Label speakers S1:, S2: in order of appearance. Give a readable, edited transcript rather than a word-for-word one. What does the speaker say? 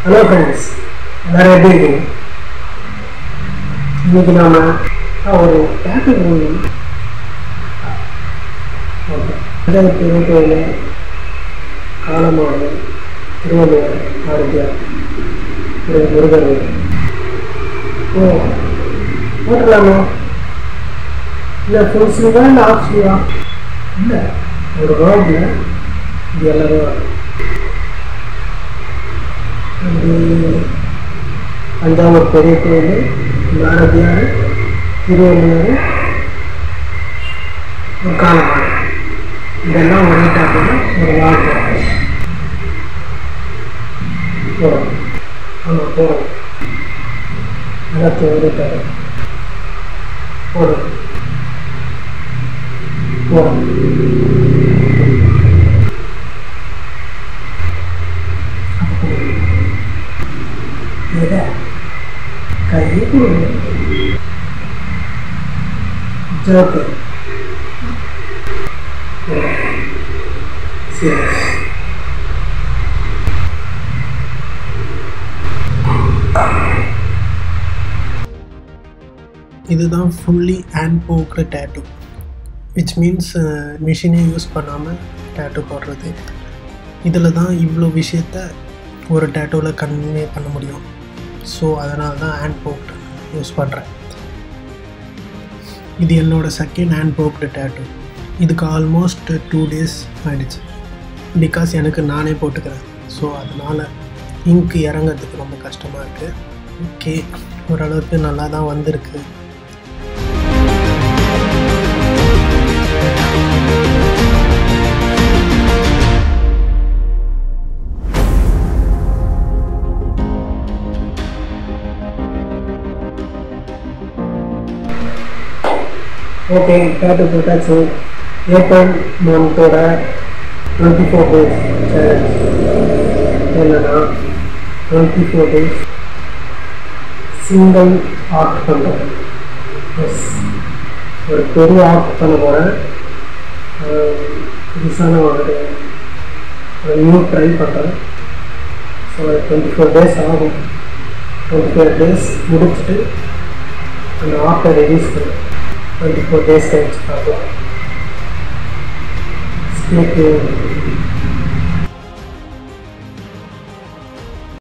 S1: Hello friends, எல்லாரும் எப்படி இருக்கீங்க? இன்னைக்கு நாம ஒரு டாபிக் ஓகே 2027 காலமான திருவள்ளுவர் ஆரோக்கியார் முருகர் போட்டலாமா? இல்லை ஃபுல் ஸ்லீவா இல்லை ஆஃப் ஸ்லீவா? இல்லை, ஒரு ரோடில் இது எல்லாரும் தஞ்சாவூர் பெரிய கோயில், பாரதியார், திருவள்ளுவர், ஒரு காலமான இதெல்லாம் ஒரே டாப்பில் ஒரு வாழ்க்கை போகிறோம். ஆமாம் போகிறோம், எல்லாத்தையும் ஒரே டாப்பில் போகிறோம் போகிறோம். Joker. Serious. இதுதான் ஃபுல்லி ஹேண்ட் போக்குற டேட்டூ, விச் மீன்ஸ் மிஷினே யூஸ் பண்ணாமல் டேட்டூ போடுறது. இதில் தான் இவ்வளோ விஷயத்த ஒரு டேட்டூவில் கன்வே பண்ண முடியும். ஸோ அதனால தான் ஹேண்ட் போக்டு யூஸ் பண்ணுறேன். இது என்னோடய செகண்ட் ஹேண்ட் போக்டு டேட்டூ. இதுக்கு ஆல்மோஸ்ட் 2 days ஆகிடுச்சு. பிகாஸ் எனக்கு நானே போட்டுக்கிறேன். ஸோ அதனால் இங்கு இறங்கிறதுக்கு ரொம்ப கஷ்டமாக இருக்குது. ஓகே, ஓரளவுக்கு நல்லா தான் வந்திருக்கு. ஓகே, டேட்டூ போட்டாச்சு. ஏப்ரல் மந்தோட 24 days சேலஞ்ச் என்னன்னா 24 days சிங்கிள் ஆர்ட் பண்ணுறேன். எஸ், ஒரு பெரிய ஆர்ட் பண்ண போகிறேன். புதுசான ஒரு நியூ ட்ரை பண்ணுறேன். ஸோ 24 days ஆகும். 24 days முடிச்சுட்டு அந்த ஆர்ட்டை ரிலீஸ் பண்ணுறேன். 24 days கழிச்சு பார்க்கலாம். Stay tuned.